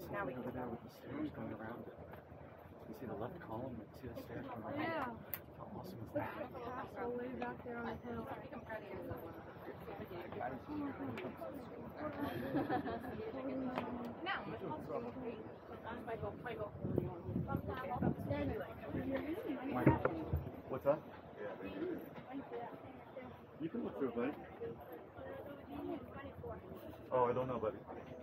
something over there with the stairs going around it. You see the left column and see the stairs going around it? Yeah. How awesome is that? Castle way back there on the hill. What's that? You can look through it, buddy. Oh, I don't know, buddy.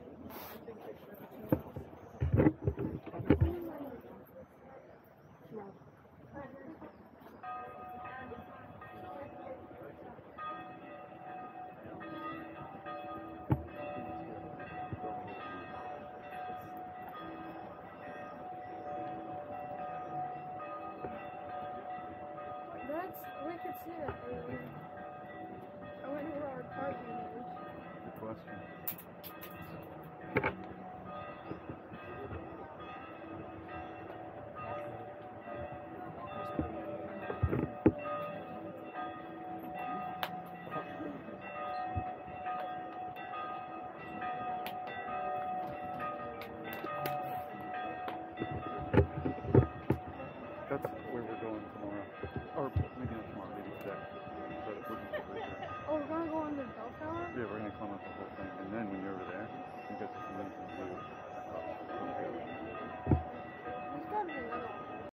We could see that earlier. I wonder where our parking is. Good question.